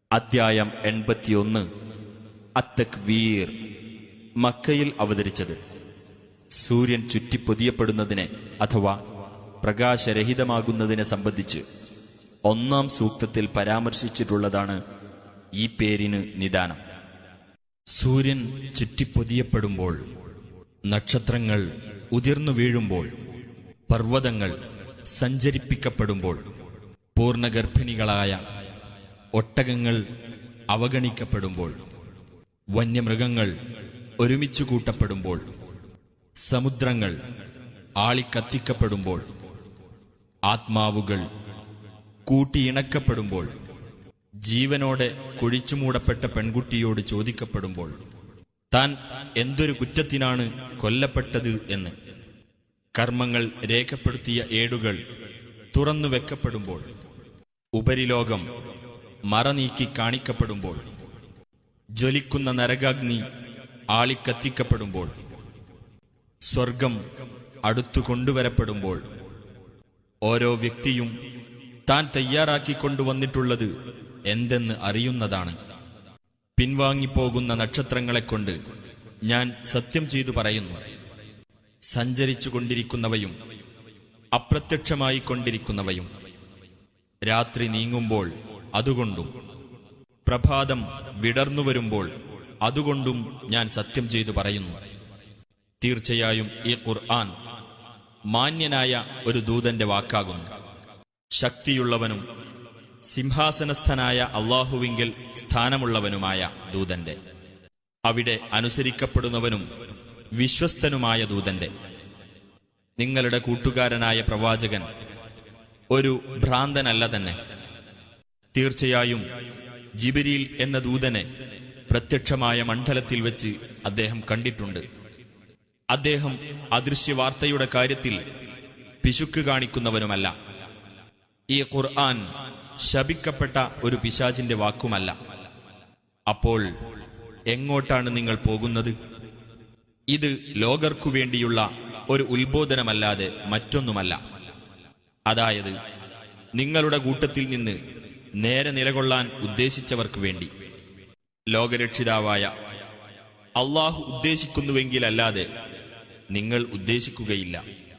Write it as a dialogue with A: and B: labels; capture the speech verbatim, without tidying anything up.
A: അദ്ധ്യായം എൺപത്തിയൊന്ന്. അത്തക്വീർ. മക്കയിൽ അവതരിച്ചത്. സൂര്യൻ ചുറ്റിപ്പൊതിയപ്പെടുന്നതിനെ അഥവാ പ്രകാശരഹിതമാകുന്നതിനെ സംബന്ധിച്ച് ഒന്നാം സൂക്തത്തിൽ പരാമർശിച്ചിട്ടുള്ളതാണ് ഈ പേരിന് നിദാനം. സൂര്യൻ ചുറ്റിപ്പൊതിയപ്പെടുമ്പോൾ, നക്ഷത്രങ്ങൾ ഉതിർന്നു വീഴുമ്പോൾ, പർവ്വതങ്ങൾ സഞ്ചരിപ്പിക്കപ്പെടുമ്പോൾ, പൂർണ്ണഗർഭിണികളായ ഒട്ടകങ്ങൾ അവഗണിക്കപ്പെടുമ്പോൾ, വന്യമൃഗങ്ങൾ ഒരുമിച്ചു കൂട്ടപ്പെടുമ്പോൾ, സമുദ്രങ്ങൾ ആളിക്കത്തിക്കപ്പെടുമ്പോൾ, ആത്മാവുകൾ കൂട്ടിയിണക്കപ്പെടുമ്പോൾ, ജീവനോടെ കുഴിച്ചുമൂടപ്പെട്ട പെൺകുട്ടിയോട് ചോദിക്കപ്പെടുമ്പോൾ താൻ എന്തൊരു കുറ്റത്തിനാണ് കൊല്ലപ്പെട്ടത് എന്ന്, കർമ്മങ്ങൾ രേഖപ്പെടുത്തിയ ഏടുകൾ തുറന്നു വെക്കപ്പെടുമ്പോൾ, ഉപരിലോകം മറനീക്കി കാണിക്കപ്പെടുമ്പോൾ, ജ്വലിക്കുന്ന നരകാഗ്നി ആളിക്കത്തിക്കപ്പെടുമ്പോൾ, സ്വർഗം അടുത്തു കൊണ്ടുവരപ്പെടുമ്പോൾ, ഓരോ വ്യക്തിയും താൻ തയ്യാറാക്കിക്കൊണ്ടുവന്നിട്ടുള്ളത് എന്തെന്ന് അറിയുന്നതാണ്. പിൻവാങ്ങിപ്പോകുന്ന നക്ഷത്രങ്ങളെക്കൊണ്ട് ഞാൻ സത്യം ചെയ്തു പറയുന്നു, സഞ്ചരിച്ചു കൊണ്ടിരിക്കുന്നവയും അപ്രത്യക്ഷമായി കൊണ്ടിരിക്കുന്നവയും, രാത്രി നീങ്ങുമ്പോൾ അതുകൊണ്ടും പ്രഭാതം വിടർന്നു വരുമ്പോൾ അതുകൊണ്ടും ഞാൻ സത്യം ചെയ്തു പറയുന്നു. തീർച്ചയായും ഈ ഖുർആൻ മാന്യനായ ഒരു ദൂതന്റെ വാക്കാകുന്നു. ശക്തിയുള്ളവനും സിംഹാസനസ്ഥനായ അള്ളാഹുവിങ്കൽ സ്ഥാനമുള്ളവനുമായ ദൂതന്റെ, അവിടെ അനുസരിക്കപ്പെടുന്നവനും വിശ്വസ്തനുമായ ദൂതന്റെ. നിങ്ങളുടെ കൂട്ടുകാരനായ പ്രവാചകൻ ഒരു ഭ്രാന്തനല്ല തന്നെ. തീർച്ചയായും ജിബ്രീൽ എന്ന ദൂതനെ പ്രത്യക്ഷമായ മണ്ഡലത്തിൽ വെച്ച് അദ്ദേഹം കണ്ടിട്ടുണ്ട്. അദ്ദേഹം അദൃശ്യവാർത്തയുടെ കാര്യത്തിൽ പിശുക്ക് കാണിക്കുന്നവനുമല്ല. ഈ ഖുർആൻ ശപിക്കപ്പെട്ട ഒരു പിശാചിന്റെ വാക്കുമല്ല. അപ്പോൾ എങ്ങോട്ടാണ് നിങ്ങൾ പോകുന്നത്? ഇത് ലോകർക്കു വേണ്ടിയുള്ള ഒരു ഉത്ബോധനമല്ലാതെ മറ്റൊന്നുമല്ല. അതായത്, നിങ്ങളുടെ കൂട്ടത്തിൽ നിന്ന് നേരെ നിലകൊള്ളാൻ ഉദ്ദേശിച്ചവർക്ക് വേണ്ടി. ലോകരക്ഷിതാവായ അള്ളാഹു ഉദ്ദേശിക്കുന്നുവെങ്കിലല്ലാതെ നിങ്ങൾ ഉദ്ദേശിക്കുകയില്ല.